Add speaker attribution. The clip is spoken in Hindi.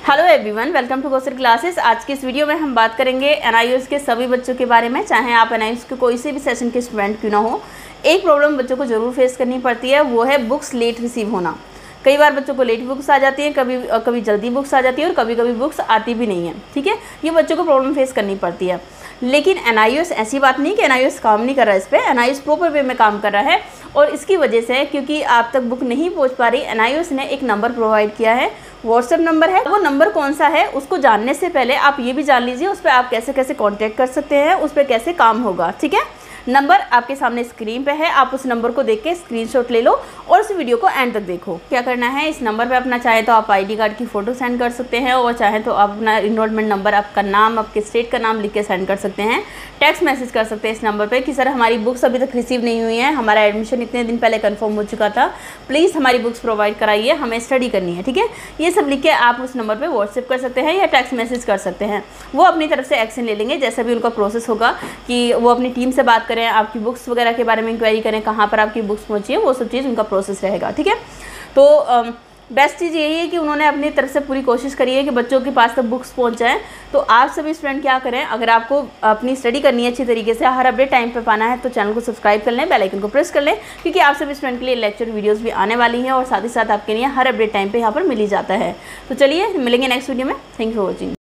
Speaker 1: Hello everyone, welcome to Kaushal classes. आज की इस वीडियो में हम बात करेंगे एनआईओएस के सभी बच्चों के बारे में। चाहे आप एनआईओएस के कोई से भी सेशन के स्टूडेंट क्यों ना हो, एक प्रॉब्लम बच्चों को जरूर फेस करनी पड़ती है, वो है बुक्स लेट रिसीव होना। कई बार बच्चों को लेट बुक्स आ जाती हैं, कभी जल्दी बुक्स आ जाती है और कभी कभी बुक्स आती भी नहीं है। ठीक है, ये बच्चों को प्रॉब्लम फेस करनी पड़ती है। लेकिन एनआईओएस ऐसी बात नहीं कि एनआईओएस काम नहीं कर रहा है इस पर। एनआईओएस प्रॉपर वे में काम कर रहा है और इसकी वजह से, क्योंकि आप तक बुक नहीं पहुंच पा रही, एनआईओएस ने एक नंबर प्रोवाइड किया है, व्हाट्सएप नंबर है। वो नंबर कौन सा है उसको जानने से पहले आप ये भी जान लीजिए उस पर आप कैसे कैसे कांटेक्ट कर सकते हैं, उस पर कैसे काम होगा। ठीक है, नंबर आपके सामने स्क्रीन पे है, आप उस नंबर को देख के स्क्रीनशॉट ले लो और इस वीडियो को एंड तक देखो। क्या करना है, इस नंबर पे अपना चाहे तो आप आईडी कार्ड की फ़ोटो सेंड कर सकते हैं और चाहे तो आप अपना इनरोलमेंट नंबर, आपका नाम, आपके स्टेट का नाम लिख के सेंड कर सकते हैं। टेक्स्ट मैसेज कर सकते हैं इस नंबर पे कि सर हमारी बुक्स अभी तक रिसीव नहीं हुई हैं, हमारा एडमिशन इतने दिन पहले कन्फर्म हो चुका था, प्लीज़ हमारी बुक्स प्रोवाइड कराइए, हमें स्टडी करनी है। ठीक है, ये सब लिख के आप उस नंबर पर व्हाट्सएप कर सकते हैं या टेक्स्ट मैसेज कर सकते हैं। वो अपनी तरफ से एक्शन ले लेंगे, जैसा भी उनका प्रोसेस होगा कि वो अपनी टीम से बात करें, आपकी बुक्स वगैरह के बारे में इंक्वायरी करें, कहाँ पर आपकी बुक्स पहुंची है, वो सब चीज़ उनका प्रोसेस रहेगा। ठीक है, तो बेस्ट चीज़ यही है कि उन्होंने अपनी तरफ से पूरी कोशिश करी है कि बच्चों के पास तक बुक्स पहुंच जाएं। तो आप सभी स्टूडेंट क्या करें, अगर आपको अपनी स्टडी करनी है अच्छी तरीके से, हर अपडेट टाइम पे पाना है, तो चैनल को सब्सक्राइब कर लें, बेल आइकन को प्रेस कर लें, क्योंकि आप सभी स्टूडेंट के लिए लेक्चर वीडियोस भी आने वाली हैं और साथ ही साथ आपके लिए हर अपडेट टाइम पे यहाँ पर मिल ही जाता है। तो चलिए मिलेंगे नेक्स्ट वीडियो में। Thank you for watching.